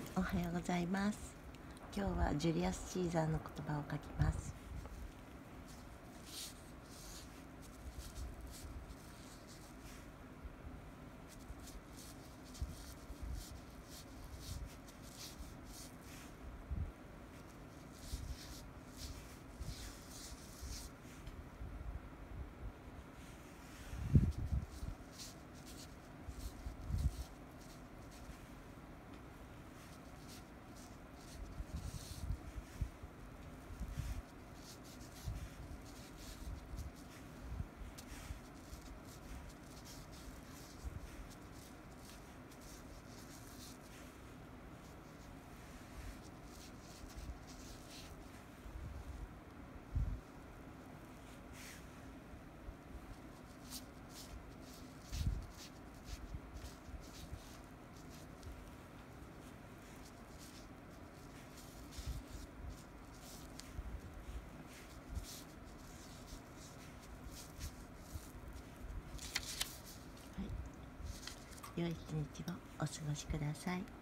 おはようございます。今日はジュリアス・シーザーの言葉を書きます。良い一日をお過ごしください。